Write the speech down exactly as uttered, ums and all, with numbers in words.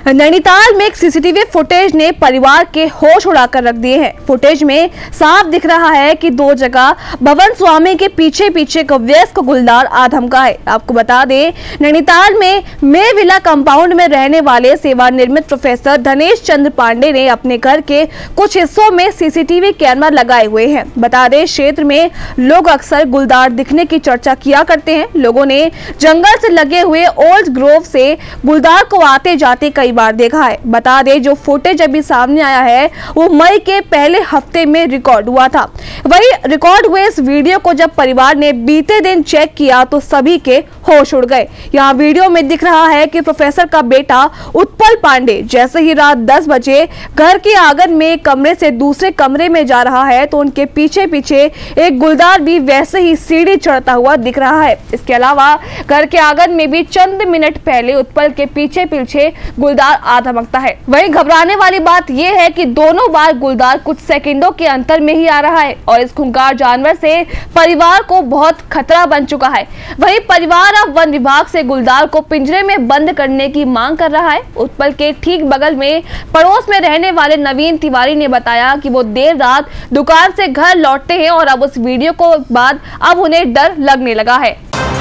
नैनीताल में एक CCTV footage ने परिवार के होश उड़ाकर रख दिए हैं। फुटेज में साफ दिख रहा है कि दो जगह भवन स्वामी के पीछे पीछे एक वयस्क गुलदार आधमका है। आपको बता दें, नैनीताल में मे विला कंपाउंड में रहने वाले सेवानिवृत्त प्रोफेसर धनेश चंद्र पांडे ने अपने घर के कुछ हिस्सों में सीसीटीवी कैमरा लगाए हुए हैं। बता दें, क्षेत्र में लोग अक्सर गुलदार दिखने की चर्चा किया करते हैं। लोगों ने जंगल से लगे हुए ओल्ड ग्रोव से गुलदार को आते जाते कई बार देखा है। बता दें, जो फुटेज अभी सामने आया है वो मई के पहले हफ्ते में रिकॉर्ड हुआ था। वही रिकॉर्ड हुए इस वीडियो को जब परिवार ने बीते दिन चेक किया तो सभी के होश उड़ गए। यहाँ वीडियो में दिख रहा है कि प्रोफेसर का बेटा उत्पल पांडे जैसे ही रात दस बजे घर के आंगन में कमरे से दूसरे कमरे में जा रहा है तो उनके पीछे पीछे एक गुलदार भी वैसे ही सीढ़ी चढ़ता हुआ दिख रहा है। इसके अलावा घर के आंगन में भी चंद मिनट पहले उत्पल के पीछे पीछे गुलदार आधमकता है। वहीं घबराने वाली बात यह है कि दोनों बार गुलदार कुछ सेकंडों के अंतर में ही आ रहा है और इस खूंखार जानवर से परिवार को बहुत खतरा बन चुका है। वहीं परिवार अब वन विभाग से गुलदार को पिंजरे में बंद करने की मांग कर रहा है। उत्पल के ठीक बगल में पड़ोस में रहने वाले नवीन तिवारी ने बताया कि वो देर रात दुकान से घर लौटते हैं और अब उस वीडियो को बाद अब उन्हें डर लगने लगा है।